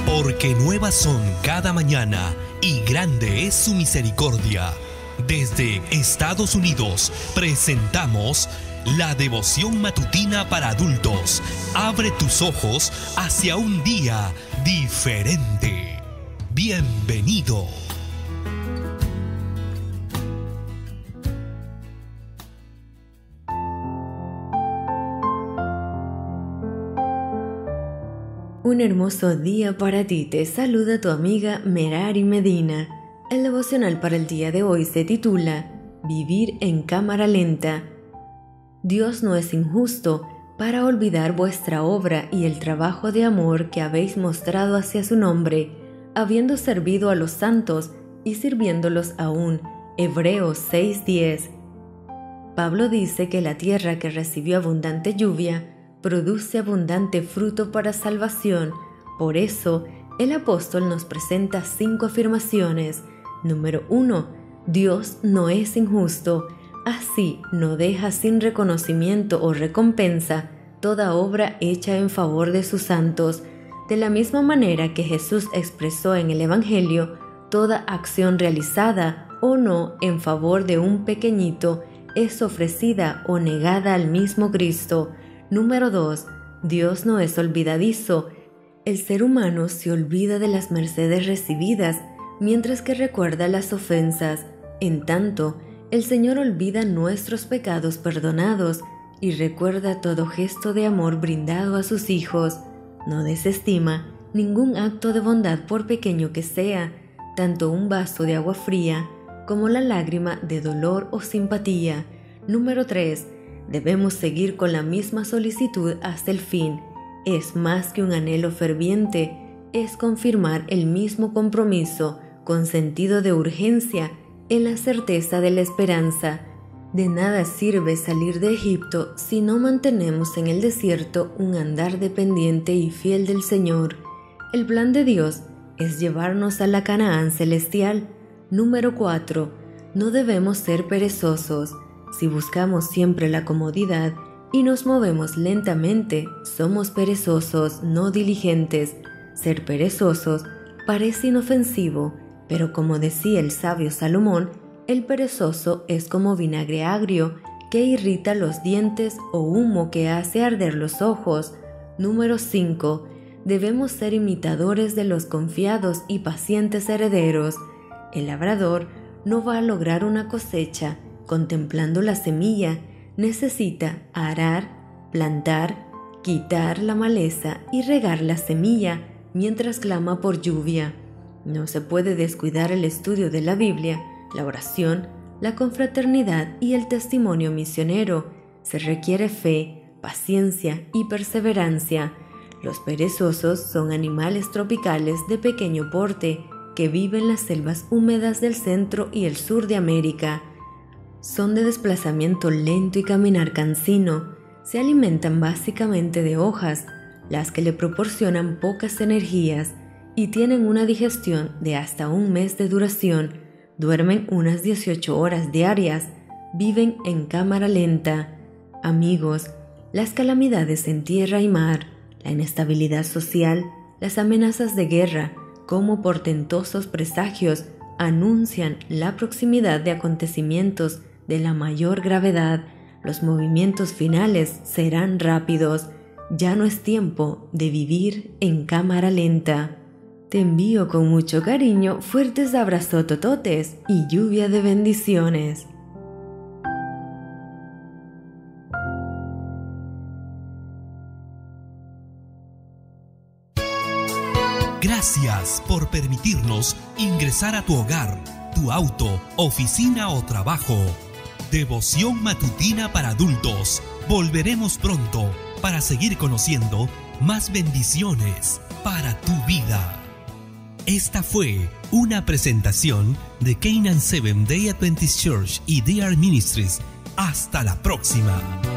Porque nuevas son cada mañana y grande es su misericordia. Desde Estados Unidos presentamos la devoción matutina para adultos. Abre tus ojos hacia un día diferente. Bienvenido. Un hermoso día para ti, te saluda tu amiga Merari Medina. El devocional para el día de hoy se titula Vivir en cámara lenta. Dios no es injusto para olvidar vuestra obra y el trabajo de amor que habéis mostrado hacia su nombre, habiendo servido a los santos y sirviéndolos aún. Hebreos 6:10. Pablo dice que la tierra que recibió abundante lluvia produce abundante fruto para salvación. Por eso, el apóstol nos presenta 5 afirmaciones. Número 1. Dios no es injusto. Así no deja sin reconocimiento o recompensa toda obra hecha en favor de sus santos. De la misma manera que Jesús expresó en el Evangelio, toda acción realizada o no en favor de un pequeñito es ofrecida o negada al mismo Cristo. Número 2. Dios no es olvidadizo. El ser humano se olvida de las mercedes recibidas, mientras que recuerda las ofensas. En tanto, el Señor olvida nuestros pecados perdonados y recuerda todo gesto de amor brindado a sus hijos. No desestima ningún acto de bondad por pequeño que sea, tanto un vaso de agua fría como la lágrima de dolor o simpatía. Número 3. Debemos seguir con la misma solicitud hasta el fin. Es más que un anhelo ferviente, es confirmar el mismo compromiso con sentido de urgencia en la certeza de la esperanza. De nada sirve salir de Egipto si no mantenemos en el desierto un andar dependiente y fiel del Señor. El plan de Dios es llevarnos a la Canaán celestial. Número 4. No debemos ser perezosos. Si buscamos siempre la comodidad y nos movemos lentamente, somos perezosos, no diligentes. Ser perezosos parece inofensivo, pero como decía el sabio Salomón, el perezoso es como vinagre agrio que irrita los dientes o humo que hace arder los ojos. Número 5. Debemos ser imitadores de los confiados y pacientes herederos. El labrador no va a lograr una cosecha contemplando la semilla. Necesita arar, plantar, quitar la maleza y regar la semilla mientras clama por lluvia. No se puede descuidar el estudio de la Biblia, la oración, la confraternidad y el testimonio misionero. Se requiere fe, paciencia y perseverancia. Los perezosos son animales tropicales de pequeño porte que viven en las selvas húmedas del centro y el sur de América. Son de desplazamiento lento y caminar cansino. Se alimentan básicamente de hojas, las que le proporcionan pocas energías, y tienen una digestión de hasta un mes de duración. Duermen unas 18 horas diarias. Viven en cámara lenta. Amigos, las calamidades en tierra y mar, la inestabilidad social, las amenazas de guerra, como portentosos presagios, anuncian la proximidad de acontecimientos de la mayor gravedad. Los movimientos finales serán rápidos. Ya no es tiempo de vivir en cámara lenta. Te envío con mucho cariño fuertes abrazotototes y lluvia de bendiciones. Gracias por permitirnos ingresar a tu hogar, tu auto, oficina o trabajo. Devoción matutina para adultos. Volveremos pronto para seguir conociendo más bendiciones para tu vida. Esta fue una presentación de Canaan Seventh Day Adventist Church y DR Ministries. Hasta la próxima.